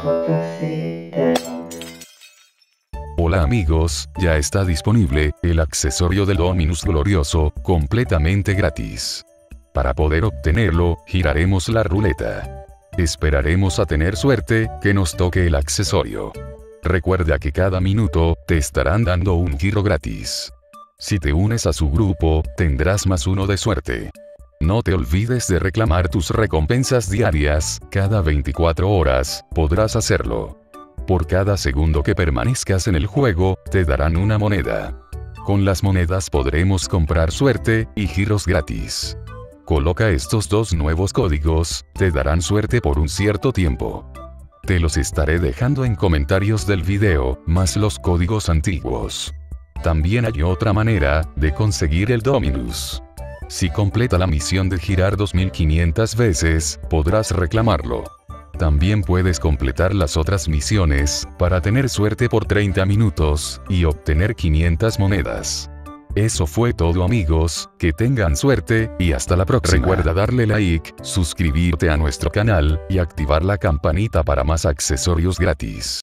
Hola amigos, ya está disponible el accesorio del Dominus Glorioso, completamente gratis. Para poder obtenerlo, giraremos la ruleta. Esperaremos a tener suerte, que nos toque el accesorio. Recuerda que cada minuto, te estarán dando un giro gratis. Si te unes a su grupo, tendrás +1 de suerte. No te olvides de reclamar tus recompensas diarias, cada 24 horas, podrás hacerlo. Por cada segundo que permanezcas en el juego, te darán una moneda. Con las monedas podremos comprar suerte y giros gratis. Coloca estos 2 nuevos códigos, te darán suerte por un cierto tiempo. Te los estaré dejando en comentarios del video, más los códigos antiguos. También hay otra manera de conseguir el Dominus. Si completa la misión de girar 2500 veces, podrás reclamarlo. También puedes completar las otras misiones, para tener suerte por 30 minutos, y obtener 500 monedas. Eso fue todo amigos, que tengan suerte, y hasta la próxima. Recuerda darle like, suscribirte a nuestro canal, y activar la campanita para más accesorios gratis.